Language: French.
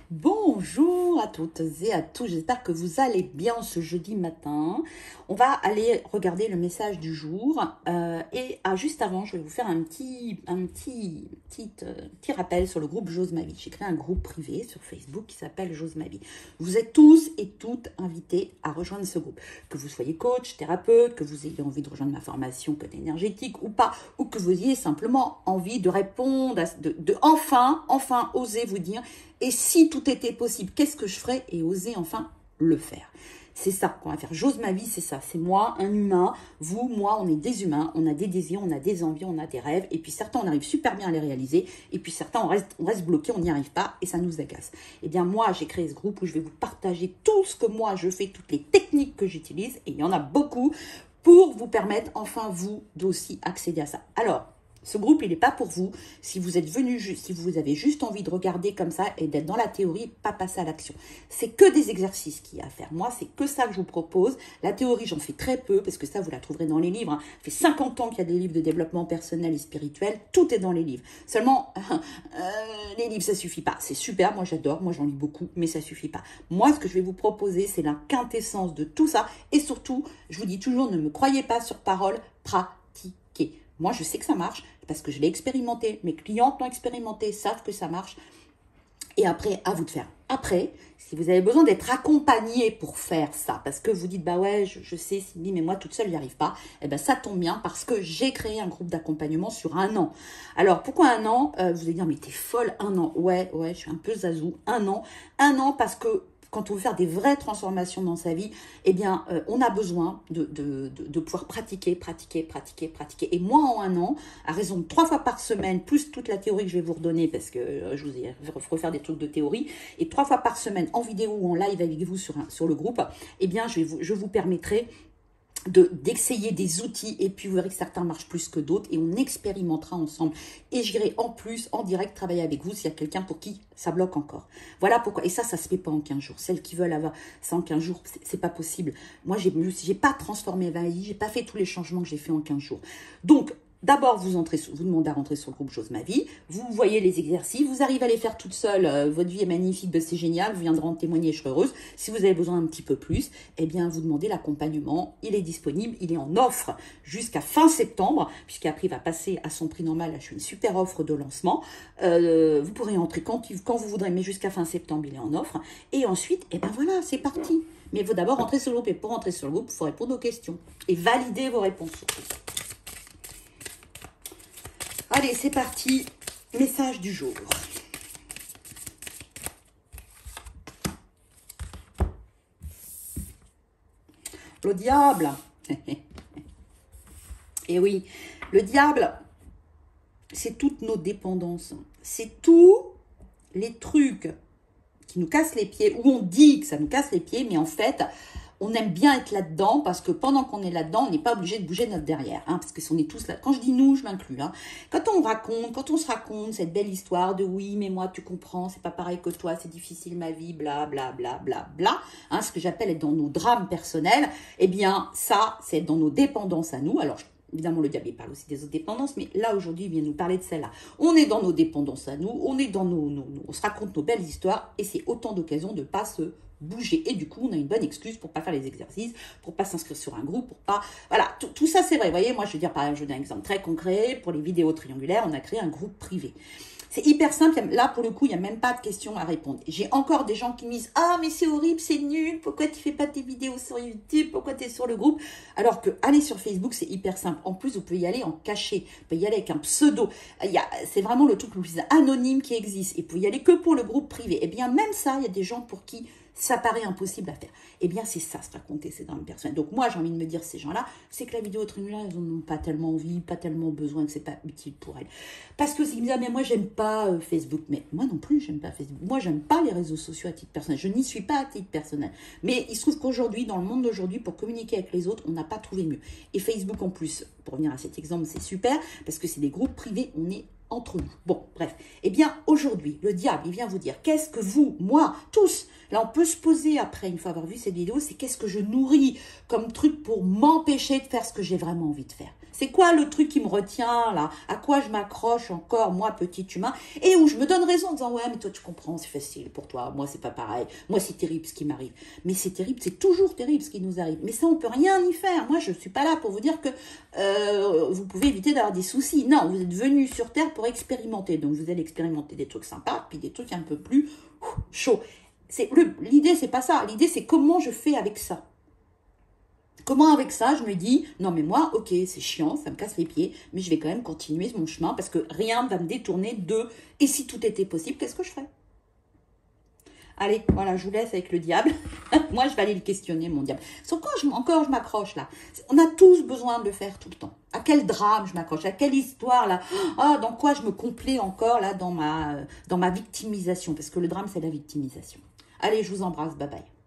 Bonjour à toutes et à tous, j'espère que vous allez bien ce jeudi matin. On va aller regarder le message du jour juste avant, je vais vous faire un petit rappel sur le groupe J'ose ma vie. J'ai créé un groupe privé sur Facebook qui s'appelle J'ose ma vie. Vous êtes tous et toutes invités à rejoindre ce groupe. Que vous soyez coach, thérapeute, que vous ayez envie de rejoindre ma formation côté énergétique ou pas, ou que vous ayez simplement envie de répondre, de enfin oser vous dire « Et si tout était possible, qu'est-ce que je ferais ?» et oser enfin le faire. C'est ça qu'on va faire. J'ose ma vie, c'est ça. C'est moi, un humain. Vous, moi, on est des humains. On a des désirs, on a des envies, on a des rêves. Et puis certains, on arrive super bien à les réaliser. Et puis certains, on reste bloqué, on n'y arrive pas et ça nous agace. Eh bien, moi, j'ai créé ce groupe où je vais vous partager tout ce que moi, je fais, toutes les techniques que j'utilise. Et il y en a beaucoup pour vous permettre, enfin, vous, d'aussi accéder à ça. Alors, ce groupe, il n'est pas pour vous. Si vous êtes venu, si vous avez juste envie de regarder comme ça et d'être dans la théorie, pas passer à l'action. C'est que des exercices qu'il y a à faire. Moi, c'est que ça que je vous propose. La théorie, j'en fais très peu parce que ça, vous la trouverez dans les livres. Ça fait 50 ans qu'il y a des livres de développement personnel et spirituel. Tout est dans les livres. Seulement, les livres, ça suffit pas. C'est super, moi j'adore, moi j'en lis beaucoup, mais ça suffit pas. Moi, ce que je vais vous proposer, c'est la quintessence de tout ça. Et surtout, je vous dis toujours, ne me croyez pas sur parole, pratiquez. Moi, je sais que ça marche parce que je l'ai expérimenté. Mes clientes l'ont expérimenté, savent que ça marche. Et après, à vous de faire. Après, si vous avez besoin d'être accompagné pour faire ça, parce que vous dites, bah ouais, je sais, Cindy, mais moi, toute seule, j'y arrive pas. Eh ben, ça tombe bien parce que j'ai créé un groupe d'accompagnement sur 1 an. Alors, pourquoi 1 an? Vous allez dire, mais t'es folle, 1 an. Ouais, je suis un peu zazou. 1 an. 1 an parce que quand on veut faire des vraies transformations dans sa vie, eh bien, on a besoin de pouvoir pratiquer. Et moi, en 1 an, à raison de 3 fois par semaine, plus toute la théorie que je vais vous redonner, parce que je vous ai refaire des trucs de théorie, et 3 fois par semaine, en vidéo ou en live avec vous sur le groupe, eh bien, je vous permettrai d'essayer des outils et puis vous verrez que certains marchent plus que d'autres et on expérimentera ensemble et j'irai en plus en direct travailler avec vous s'il y a quelqu'un pour qui ça bloque encore. Voilà pourquoi, et ça se fait pas en 15 jours. Celles qui veulent avoir ça en 15 jours, c'est pas possible. Moi, j'ai pas transformé ma vie, j'ai pas fait tous les changements que j'ai fait en 15 jours. Donc, d'abord, vous demandez à rentrer sur le groupe J'ose ma vie. Vous voyez les exercices. Vous arrivez à les faire toute seule. Votre vie est magnifique, c'est génial. Vous viendrez en témoigner, je serai heureuse. Si vous avez besoin un petit peu plus, eh bien, vous demandez l'accompagnement. Il est disponible. Il est en offre jusqu'à fin septembre, puisqu'après, il va passer à son prix normal. Là, je fais une super offre de lancement. Vous pourrez entrer quand vous voudrez, mais jusqu'à fin septembre, il est en offre. Et ensuite, eh ben voilà, c'est parti. Mais il faut d'abord rentrer sur le groupe. Et pour rentrer sur le groupe, il faut répondre aux questions et valider vos réponses surtout. Allez, c'est parti. Message du jour. Le diable. Et oui, le diable, c'est toutes nos dépendances. C'est tous les trucs qui nous cassent les pieds, où on dit que ça nous casse les pieds, mais en fait, on aime bien être là-dedans parce que pendant qu'on est là-dedans, on n'est pas obligé de bouger notre derrière. Parce que si on est tous là, quand je dis nous, je m'inclus. Quand on se raconte cette belle histoire de oui, mais moi, tu comprends, c'est pas pareil que toi, c'est difficile ma vie, bla, bla, bla, bla, bla. Ce que j'appelle être dans nos drames personnels, eh bien, ça, c'est être dans nos dépendances à nous. Alors, évidemment, le diable, il parle aussi des autres dépendances, mais là, aujourd'hui, il vient nous parler de celle-là. On est dans nos dépendances à nous, on est dans on se raconte nos belles histoires, et c'est autant d'occasions de ne pas se bouger. Et du coup, on a une bonne excuse pour pas faire les exercices, pour pas s'inscrire sur un groupe, pour pas... Voilà, tout ça, c'est vrai. Vous voyez, moi, je veux dire, par exemple, je donne un exemple très concret. Pour les vidéos triangulaires, on a créé un groupe privé. C'est hyper simple. Là, pour le coup, il n'y a même pas de questions à répondre. J'ai encore des gens qui me disent « Ah, mais c'est horrible, c'est nul. Pourquoi tu fais pas tes vidéos sur YouTube? Pourquoi tu es sur le groupe ?» Alors que aller sur Facebook, c'est hyper simple. En plus, vous pouvez y aller en cachet. Vous pouvez y aller avec un pseudo. C'est vraiment le truc le plus anonyme qui existe. Et vous pouvez y aller que pour le groupe privé. Eh bien, même ça, il y a des gens pour qui ça paraît impossible à faire. Eh bien, c'est ça, se raconter ces drames personnels. Donc, moi, j'ai envie de me dire, ces gens-là, c'est que la vidéo triangulaire, ils n'en ont pas tellement envie, pas tellement besoin, que c'est pas utile pour elles. Parce que s'ils me disent, ah, mais moi, j'aime pas Facebook. Mais moi non plus, j'aime pas Facebook. Moi, j'aime pas les réseaux sociaux à titre personnel. Je n'y suis pas à titre personnel. Mais il se trouve qu'aujourd'hui, dans le monde d'aujourd'hui, pour communiquer avec les autres, on n'a pas trouvé mieux. Et Facebook, en plus, pour revenir à cet exemple, c'est super, parce que c'est des groupes privés, on est entre nous. Bon, bref. Eh bien, aujourd'hui, le diable, il vient vous dire, qu'est-ce que vous, moi, tous, Là, on peut se poser après, une fois avoir vu cette vidéo, c'est qu'est-ce que je nourris comme truc pour m'empêcher de faire ce que j'ai vraiment envie de faire. C'est quoi le truc qui me retient, là? À quoi je m'accroche encore, moi, petit humain? Et où je me donne raison en disant, ouais, mais toi, tu comprends, c'est facile pour toi. Moi, c'est pas pareil. Moi, c'est terrible ce qui m'arrive. Mais c'est terrible, c'est toujours terrible ce qui nous arrive. Mais ça, on peut rien y faire. Moi, je suis pas là pour vous dire que vous pouvez éviter d'avoir des soucis. Non, vous êtes venu sur Terre pour expérimenter. Donc, vous allez expérimenter des trucs sympas, puis des trucs un peu plus chauds. L'idée, c'est pas ça. L'idée, c'est comment je fais avec ça. Comment avec ça, je me dis, non mais moi, ok, c'est chiant, ça me casse les pieds, mais je vais quand même continuer mon chemin parce que rien ne va me détourner de, et si tout était possible, qu'est-ce que je ferais? Allez, voilà, je vous laisse avec le diable. Moi, je vais aller le questionner, mon diable. Encore, je m'accroche là. On a tous besoin de le faire tout le temps. À quel drame je m'accroche? À quelle histoire là? Ah, dans quoi je me complais encore là dans ma victimisation? Parce que le drame, c'est la victimisation. Allez, je vous embrasse, bye bye.